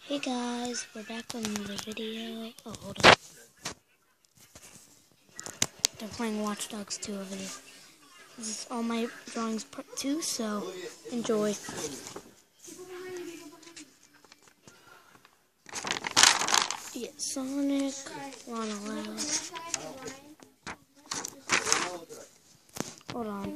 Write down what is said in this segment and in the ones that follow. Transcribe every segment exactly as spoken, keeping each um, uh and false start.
Hey guys, we're back with another video. Oh, hold on. They're playing Watch Dogs two over there. This is all my drawings part two, so enjoy. Yeah, Sonic, Lana Loud. Hold on.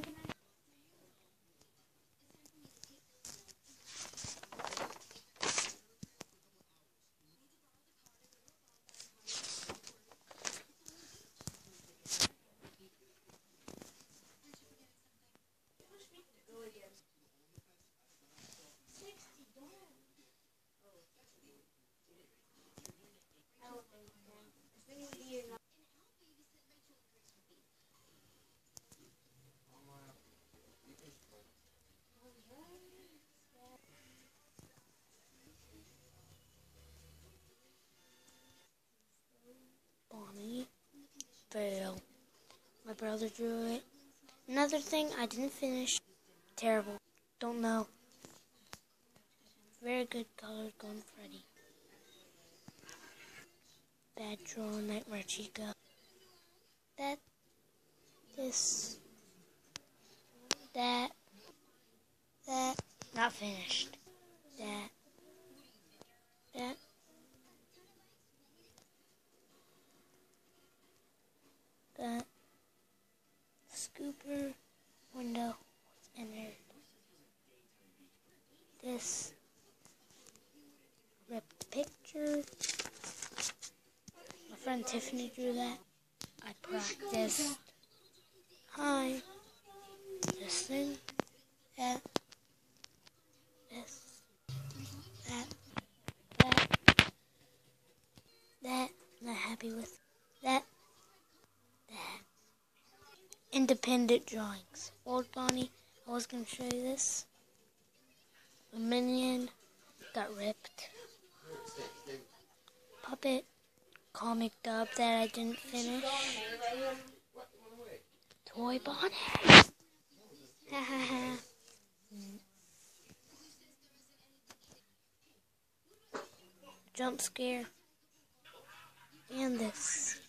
Bonnie. Fail. My brother drew it. Another thing I didn't finish. Terrible. Don't know. Very good colors going Freddy. Bad draw, Nightmare Chica. That. This. That. That. Not finished. That. That. That. Scooper window was entered. This ripped picture. My friend Tiffany drew that. I practiced. Hi. This thing. That. This. That. That. That. I'm not happy with that. That. Independent drawings. Old Bonnie. I was going to show you this. A minion got ripped. Puppet. Comic dub that I didn't finish. Toy Bonnie. Ha ha ha. Jump scare. And this.